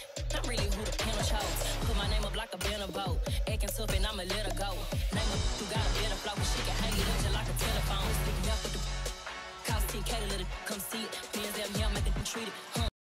I'm really who the pen chose. Put my name up like a banner boat. Acting tough and I'ma let her go. Name her who got a better flow. She can hang it up just like a telephone. Sleeping up with the cost 10K to let it come see it. Me and them, yeah, make it treat it.